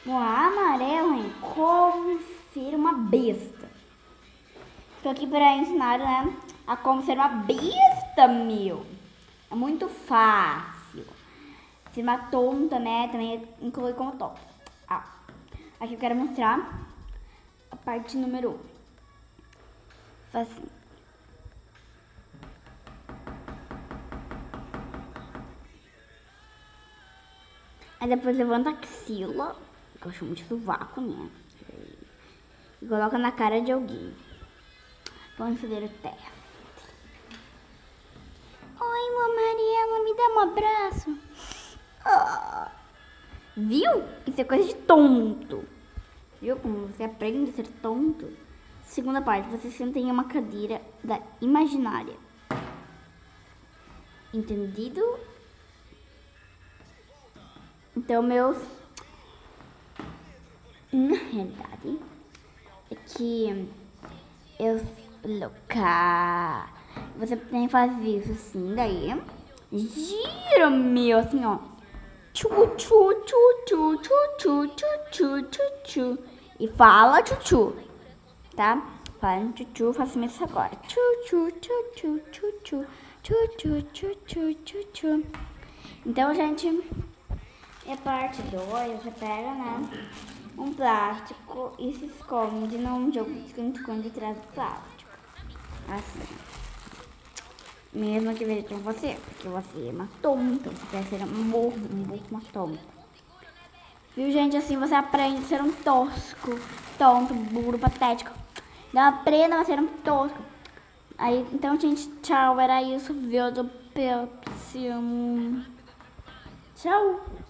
A amarela em como ser uma besta. Estou aqui para ensinar, né, a como ser uma besta, meu. É muito fácil. Ser uma tonta, né, também inclui como tonta. Aqui eu quero mostrar a parte número 1. Faz assim. Aí depois levanta a axila, que eu chamo de sovaco, né? E coloca na cara de alguém. Vamos fazer o teste. Oi, meu Mariela, me dá um abraço. Viu? Isso é coisa de tonto. Viu como você aprende a ser tonto? Segunda parte, você senta em uma cadeira da imaginária. Entendido? Então, meus... Na realidade, é que eu colocar... Você tem que fazer isso assim, daí... Gira, meu, assim, ó. Tchu, tchu, tchu, tchu, tchu, tchu, tchu, tchu, tchu. E fala tchu, tá? Fala tchu, faça isso agora. Tchu, tchu, tchu, tchu, tchu, tchu, tchu, tchu, tchu, tchu, tchu. Então, gente, é parte 2, você pega, né, um plástico e se esconde num jogo de esconde atrás do plástico. Assim. Mesmo que veja com você, porque você é uma tonta, você quer ser um burro, uma tonta. Viu, gente? Assim você aprende a ser um tosco, tonto, burro, patético. Não aprenda a ser um tosco. Aí, então, gente, tchau. Era isso. Viu do Pepsi. Tchau.